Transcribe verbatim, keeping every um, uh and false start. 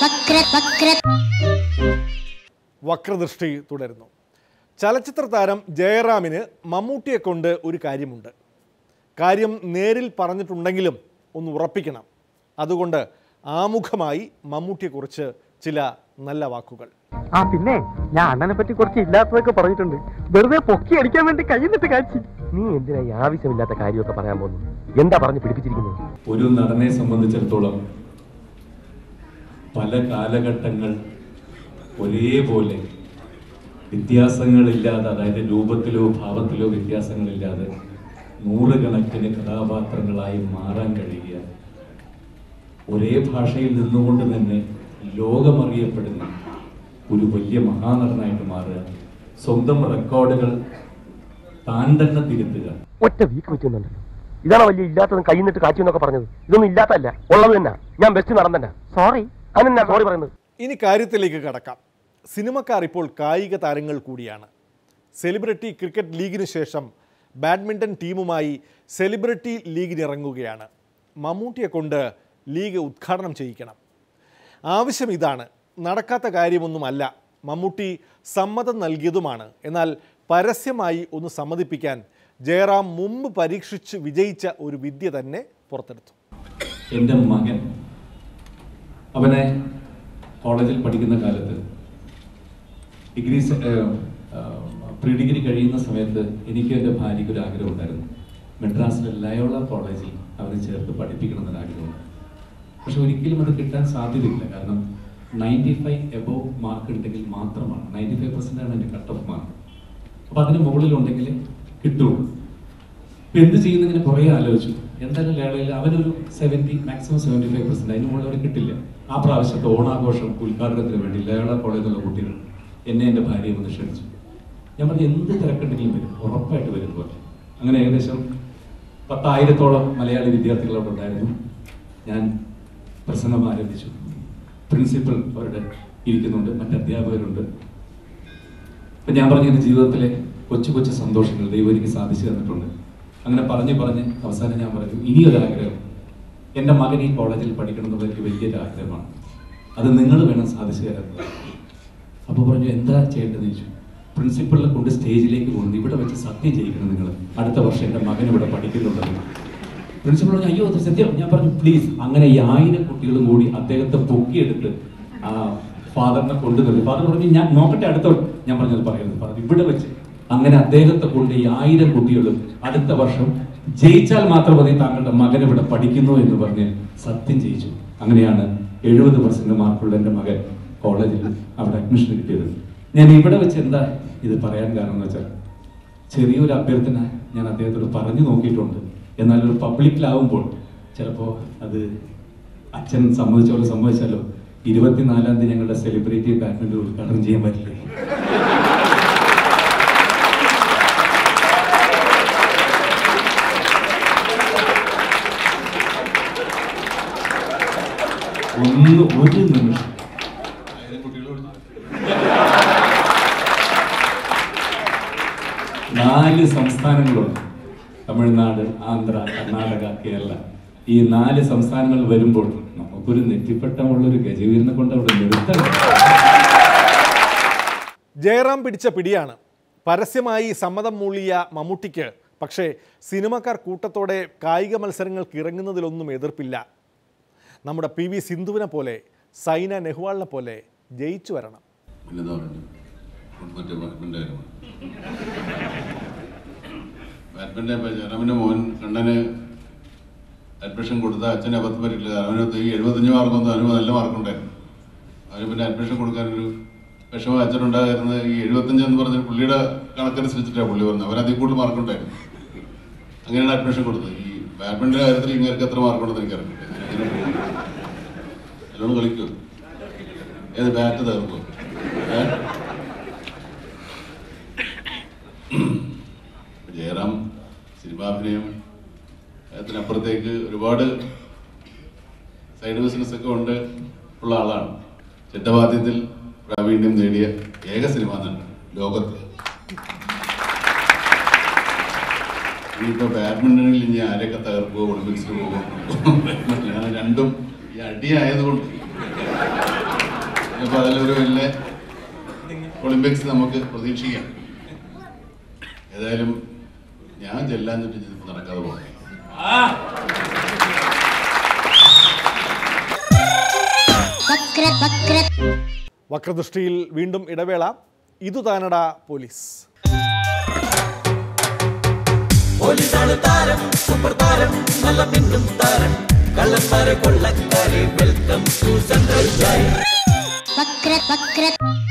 വക്രദൃഷ്ടി തുടരുന്നു. ചലച്ചിത്ര താരം ജയറാമിന് മമ്മൂട്ടിയെ കൊണ്ട് ഒരു കാര്യമുണ്ട്. കാര്യം നേരിൽ പറഞ്ഞിട്ടുണ്ടെങ്കിലും ഒന്ന് ഉറപ്പിക്കണം. അതുകൊണ്ട് ആമുഖമായി മമ്മൂട്ടിയെക്കുറിച്ച് ചില നല്ല വാക്കുകൾ. ആ പിന്നെ ഞാൻ അണ്ണനെ പറ്റി കുറച്ച് ഇല്ലാത്തതൊക്കെ പറഞ്ഞിട്ടുണ്ട്. വെറുതെ പൊക്കി അടിക്കാൻ വേണ്ടി കയ്യിലിട്ട് കാച്ചി. നീ എന്തിനാ ആവശ്യമില്ലാത്ത കാര്യമൊക്കെ പറയാൻ പോകുന്നു? എന്താ പറഞ്ഞു പിടിപ്പിച്ചിരിക്കുന്നത്? ഒരു നടനെ സംബന്ധിച്ചിടത്തോളം പല കാലഘട്ടങ്ങൾ ഒരേപോലെ വ്യത്യാസങ്ങളില്ലാതെ, അതായത് രൂപത്തിലോ ഭാവത്തിലോ വ്യത്യാസങ്ങളില്ലാതെ നൂറുകണക്കിന് കഥാപാത്രങ്ങളായി മാറാൻ കഴിയുക, ഒരേ ഭാഷയിൽ നിന്നുകൊണ്ട് തന്നെ ലോകമറിയപ്പെടുന്ന ഒരു വലിയ മഹാനടനായിട്ട് മാറുക, സ്വന്തം റെക്കോർഡുകൾ താൻ തന്നെ തിരുത്തുക. ഒറ്റ വീക്ക് വെച്ചുണ്ടല്ലോ. ഇതാണ് വലിയ ഇല്ലാത്തതും കൈ നിന്നിട്ട് കാച്ചു എന്നൊക്കെ പറഞ്ഞത്. ഇതൊന്നും ഇല്ലാത്തല്ല, ഉള്ളത് തന്നെ. ഞാൻ ബെസ്റ്റ് നടന്നെ. സോറി, അതിനെന്നാ സോറി പറയുന്നത്? ഇനി കാര്യത്തിലേക്ക് കടക്കാം. സിനിമക്കാർ ഇപ്പോൾ കായിക താരങ്ങൾ കൂടിയാണ്. സെലിബ്രിറ്റി ക്രിക്കറ്റ് ലീഗിന് ശേഷം ബാഡ്മിൻ്റൺ ടീമുമായി സെലിബ്രിറ്റി ലീഗിനിറങ്ങുകയാണ്. മമ്മൂട്ടിയെ കൊണ്ട് ലീഗ് ഉദ്ഘാടനം ചെയ്യിക്കണം. ആവശ്യം ഇതാണ്, നടക്കാത്ത കാര്യമൊന്നുമല്ല. മമ്മൂട്ടി സമ്മതം നൽകിയതുമാണ്. എന്നാൽ പരസ്യമായി ഒന്ന് സമ്മതിപ്പിക്കാൻ ജയറാം മുമ്പ് പരീക്ഷിച്ച് വിജയിച്ച ഒരു വിദ്യ തന്നെ പുറത്തെടുത്തു. എൻ്റെ മകൻ അവനെ കോളേജിൽ പഠിക്കുന്ന കാലത്ത് ഡിഗ്രി പ്രീ ഡിഗ്രി കഴിയുന്ന സമയത്ത് എനിക്ക് എൻ്റെ ഭാര്യയ്ക്ക് ഒരു ആഗ്രഹം ഉണ്ടായിരുന്നു. മെഡ്രാസിലെ ലയോള കോളേജിൽ അവരെ ചേർത്ത് പഠിപ്പിക്കണമെന്നൊരു ആഗ്രഹമുണ്ട്. പക്ഷെ ഒരിക്കലും അത് കിട്ടാൻ സാധ്യതയില്ല. കാരണം നയൻറ്റി ഫൈവ് എബോവ് മാർക്ക് ഉണ്ടെങ്കിൽ മാത്രമാണ്, നയൻറ്റി ഫൈവ് പെർസെൻ്റ് ആണ് എൻ്റെ കട്ട് ഓഫ് മാർക്ക്. അപ്പോൾ അതിന് മുകളിലുണ്ടെങ്കിൽ കിട്ടുള്ളൂ. ഇപ്പം എന്ത് ചെയ്യുന്നതിന് കുറേ ആലോചിച്ചു. എന്തായാലും ലയോളയിൽ അവനൊരു seventy maximum seventy five percent അതിന് മുകളിൽ അവർ കിട്ടില്ല. ആ പ്രാവശ്യത്തെ ഓണാഘോഷം ഉദ്ഘാടനത്തിന് വേണ്ടി ലയോള കോളേജിലുള്ള കുട്ടികൾ എന്നെ എൻ്റെ ഭാര്യയെ ഒന്ന് ക്ഷണിച്ചു. ഞാൻ പറഞ്ഞു എന്ത് തിരക്കുണ്ടെങ്കിലും വരും, ഉറപ്പായിട്ട് വരും പോലെ. അങ്ങനെ ഏകദേശം പത്തായിരത്തോളം മലയാളി വിദ്യാർത്ഥികൾ അവിടെ ഉണ്ടായിരുന്നു. ഞാൻ പ്രസംഗം ആരംഭിച്ചു. പ്രിൻസിപ്പൽ അവരുടെ ഇരിക്കുന്നുണ്ട്, മറ്റ് അധ്യാപകരുണ്ട്. അപ്പം ഞാൻ പറഞ്ഞ എൻ്റെ ജീവിതത്തിലെ കൊച്ചു കൊച്ചു സന്തോഷങ്ങൾ ദൈവം എനിക്ക് സാധിച്ചു തന്നിട്ടുണ്ട്. അങ്ങനെ പറഞ്ഞ് പറഞ്ഞ് അവസാനം ഞാൻ പറഞ്ഞു, ഇനിയൊരാഗ്രഹം, എൻ്റെ മകൻ ഈ കോളേജിൽ പഠിക്കണം എന്നുള്ളത് എനിക്ക് വലിയൊരു ആഗ്രഹമാണ്. അത് നിങ്ങൾ വേണം സാധിച്ചു തരാൻ. അപ്പോൾ പറഞ്ഞു എന്താ ചെയ്യേണ്ടതെന്ന് ചോദിച്ചു. പ്രിൻസിപ്പളിനെ കൊണ്ട് സ്റ്റേജിലേക്ക് പോകുന്നത്, ഇവിടെ വെച്ച് സത്യം ചെയ്യിക്കണം നിങ്ങൾ, അടുത്ത വർഷം എൻ്റെ മകൻ ഇവിടെ പഠിക്കുന്നുണ്ടെന്ന്. പ്രിൻസിപ്പൾ പറഞ്ഞു അയ്യോ അത് സത്യം. ഞാൻ പറഞ്ഞു പ്ലീസ്. അങ്ങനെ ഈ ആയിരം കുട്ടികളും കൂടി അദ്ദേഹത്തെ പൊക്കിയെടുത്ത് ആ ഫാദറിനെ കൊണ്ടുവന്നു. ഫാദർ പറഞ്ഞു ഞാൻ നോക്കട്ടെ അടുത്ത. ഞാൻ പറഞ്ഞത് പറയുന്നത് പറഞ്ഞു ഇവിടെ വെച്ച് അങ്ങനെ അദ്ദേഹത്തെ കൊണ്ട് ഈ ആയിരം കുട്ടികളും അടുത്ത വർഷം ജയിച്ചാൽ മാത്രം മതി താങ്കളുടെ മകൻ ഇവിടെ പഠിക്കുന്നു എന്ന് പറഞ്ഞ് സത്യം ചെയ്യിച്ചു. അങ്ങനെയാണ് എഴുപത് പെർസെന്റ് മാർക്കുള്ള എൻ്റെ മകൻ കോളേജിൽ അവിടെ അഡ്മിഷൻ കിട്ടിയത്. ഞാൻ ഇവിടെ വെച്ച് എന്താ ഇത് പറയാൻ കാരണം എന്ന് വെച്ചാൽ, ചെറിയൊരു അഭ്യർത്ഥന ഞാൻ അദ്ദേഹത്തോട് പറഞ്ഞു നോക്കിയിട്ടുണ്ട്. എന്നാൽ ഒരു പബ്ലിക്കിലാവുമ്പോൾ ചിലപ്പോൾ അത് അച്ഛൻ സമ്മതിച്ച പോലെ സമ്മതിച്ചാലോ, ഇരുപത്തിനാലാം തീയതി ഞങ്ങളുടെ സെലിബ്രിറ്റി ബാഡ്മിൻ്റൺ ഉദ്ഘാടനം ചെയ്യാൻ പറ്റില്ലേ? ഒന്ന് ഒരു നിമിഷം നാല് സംസ്ഥാനങ്ങളുണ്ട്, തമിഴ്നാട്, ആന്ധ്ര, കർണാടക, കേരള. ഈ നാല് സംസ്ഥാനങ്ങൾ വരുമ്പോൾ നമുക്കൊരു നെറ്റിപ്പട്ടമുള്ളൊരു ഗജവീരനെ കൊണ്ട് അവിടെ നിർത്തണം. ജയറാം പിടിച്ച പിടിയാണ്. പരസ്യമായി സമ്മതം മൂളിയ മമ്മൂട്ടിക്ക് പക്ഷേ സിനിമക്കാർ കൂട്ടത്തോടെ കായിക മത്സരങ്ങൾക്ക് ഇറങ്ങുന്നതിലൊന്നും എതിർപ്പില്ല. നമ്മുടെ പി വി സിന്ധുവിനെ പോലെ, സൈന നെഹ്വാളിനെ പോലെ ജയിച്ചു വരണം. ബാഡ്മിൻ്റൺ ജയറാമിൻ്റെ മോൻ കണ്ണന് അഡ്മിഷൻ കൊടുത്ത അച്ഛനെ അബദ്ധം പറ്റില്ല. അവന് ഈ എഴുപത്തഞ്ച് മാർക്കൊന്നും അവന് നല്ല മാർക്കുണ്ടായിരുന്നു. അവന് പിന്നെ അഡ്മിഷൻ കൊടുക്കാനൊരു വിഷമം അച്ഛനുണ്ടായിരുന്നത് ഈ എഴുപത്തഞ്ച് എന്ന് പറഞ്ഞ പുള്ളിയുടെ കണക്കനുസരിച്ചിട്ടാണ് പുള്ളി പറഞ്ഞത്. അവൻ അതിൽ കൂടുതൽ മാർക്കുണ്ടായിരുന്നു. അങ്ങനെയാണ് അഡ്മിഷൻ കൊടുത്തത്. ഈ ബാഡ്മിൻ്റൺ കാര്യത്തിൽ ഇങ്ങനെ എത്ര മാർക്കുണ്ടെന്ന് എനിക്കറിയില്ല. നല്ലോണം കളിക്കുമോ? ഏത് ബാറ്റ് തകർക്കുമോ? ജയറാം സിനിമാഭിനയം അതിനപ്പുറത്തേക്ക് ഒരുപാട് സൈഡ് ബിസിനസ് ഒക്കെ ഉണ്ട് ഉള്ള ആളാണ്. ചെണ്ടവാദ്യത്തിൽ പ്രാവീണ്യം നേടിയ ഏക സിനിമാ നടൻ ലോകത്ത്. ഇനിയിപ്പോൾ ബാഡ്മിൻ്റണിൽ ഇനി ആരെയൊക്കെ തകർക്കുമോ, ഒളിമ്പിക്സിൽ പോകുമോ, ഞാൻ രണ്ടും ഈ അടിയായതുകൊണ്ട് ചിലപ്പോൾ അതിലൊരു വലിയ ഒളിമ്പിക്സ് നമുക്ക് പ്രതീക്ഷിക്കാം. ഏതായാലും ഞാൻ ചെല്ലാന്നിട്ട് ചിലപ്പോൾ നടക്കാതെ പോകാം. വക്രദൃഷ്ടിയിൽ വീണ്ടും ഇടവേള. ഇതു താനട പോലീസ്. പോലീസാണ് താരം, സൂപ്പർ താരം, നല്ല മിന്നും താരം, കള്ളന്മാരെ കൊള്ളക്കാരെ വെൽക്കം ടു സെൻട്രൽ ജയിൽ.